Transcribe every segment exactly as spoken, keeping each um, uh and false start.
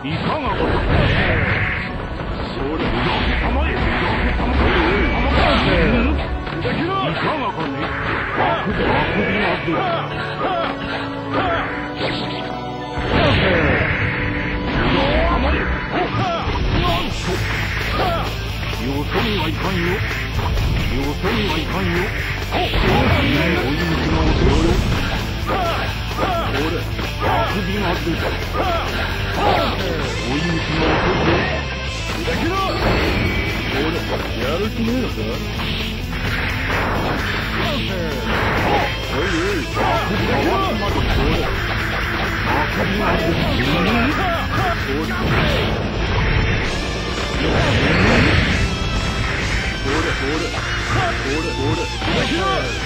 いかがか。それがたまえ。いかがかね。あくびあくびが出る。たまえ。なんと。よそにはいかんよ。よそにはいかんよ。おい向きが遅いよ。それあくびが出た。追い抜きが遅いよ。だけだ。それやる気ねえのか。おいおいあくびがわきまで。それあくびが出た。それそれそれそれそれだけだ。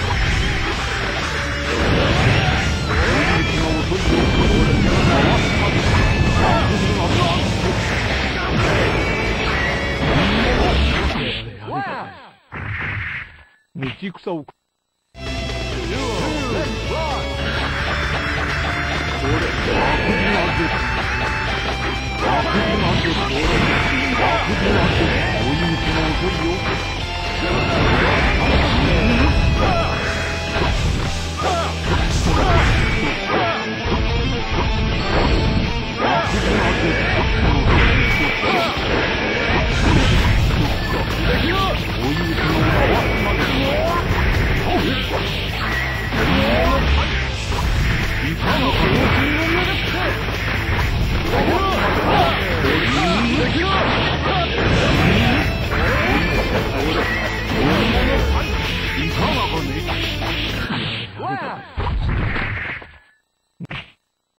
追い抜きが遅いよ。それ回すまで。あくびが出た。道草をそれあくびが出た。あくびが出た。あくびが出た。追い抜きが遅いよ。